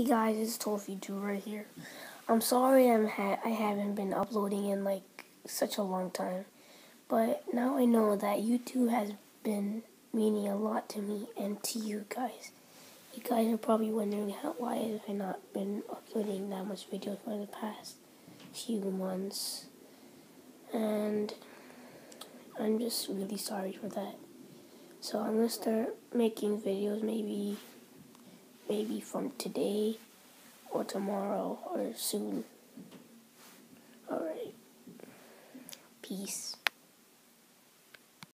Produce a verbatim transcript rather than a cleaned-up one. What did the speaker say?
Hey guys, it's Tofi Drew right here. I'm sorry I'm ha I haven't been uploading in like such a long time, but now I know that YouTube has been meaning a lot to me and to you guys. You guys are probably wondering how why have I not been uploading that much videos for the past few months, and I'm just really sorry for that. So I'm gonna start making videos maybe maybe from today or tomorrow or soon. Alright. Peace.